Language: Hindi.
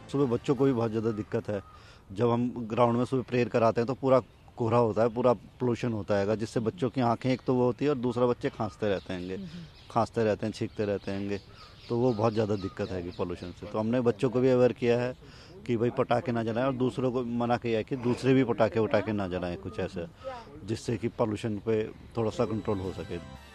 सुबह बच्चों को भी बहुत ज़्यादा दिक्कत है। जब हम ग्राउंड में सुबह प्रेयर कराते हैं तो पूरा कोहरा होता है, पूरा पोल्यूशन होता है, जिससे बच्चों की आंखें एक तो वो होती है और दूसरा बच्चे खांसते रहते हैं, छींकते रहते हैं। तो वो बहुत ज़्यादा दिक्कत है कि पोल्यूशन से। तो हमने बच्चों को भी अवेयर किया है कि भाई पटाखे ना जलाएं, और दूसरों को मना किया है कि दूसरे भी पटाखे वटाखे ना जलाएं कुछ ऐसा, जिससे कि पोल्यूशन पे थोड़ा सा कंट्रोल हो सके।